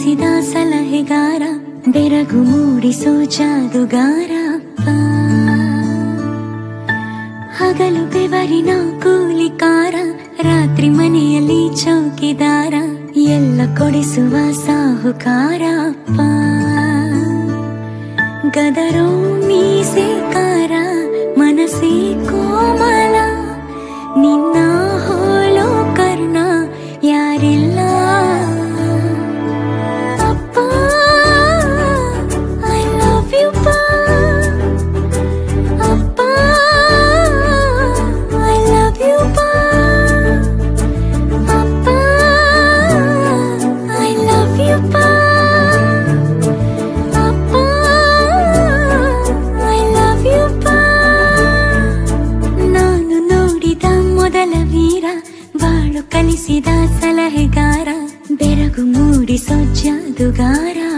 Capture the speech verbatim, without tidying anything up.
ಕಲಿಸಿದ ಸಲಹೆಗಾರ, ಬೆರಗು ಮೂಡಿಸೋ ಜಾದುಗಾರ ಅಪ್ಪ. ಹಗಲು ಬೆವರಿನ ಕೂಲಿಕಾರ, ರಾತ್ರಿ ಮನೆಯಲ್ಲಿ ಚೌಕಿದಾರ, ಎಲ್ಲ ಕೊಡಿಸುವ ಸಾಹುಕಾರ ಅಪ್ಪ. ಗದರೋ ಮೀಸೆಕಾರ, ಮನಸ್ಸೇ ಕೋಮಲ, ನಿನ್ನ ಹೋಲೋ ಕರ್ಣ ಯಾರಿಲ್ಲ. ಅಪ್ಪ ಐ ಲವ್ ಯು ಪಾ, ಅಪ್ಪ ಐ ಲವ್ ಯು ಪಾ, ಅಪ್ಪ ಐ ಲವ್ ಯು ಪಾ, ಅಪ್ಪ ಐ ಲವ್ ಯು ಪಾ. ನಾನು ನೋಡಿದ ಮೊದಲ ವೀರ, ಬಾಳು ಕಲಿಸಿದ ಸಲಹೆಗಾರ, ಬೆರಗು ಮೂಡಿಸೋ ಜಾದುಗಾರ.